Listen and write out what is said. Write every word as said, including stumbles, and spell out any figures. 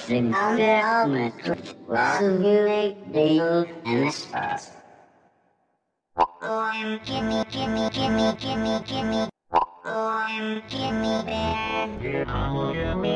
Ringeometro, Wasuhile, Dale, and Espas. I'm gimme, gimme, gimme, gimme, gimme. I'm gimme bear.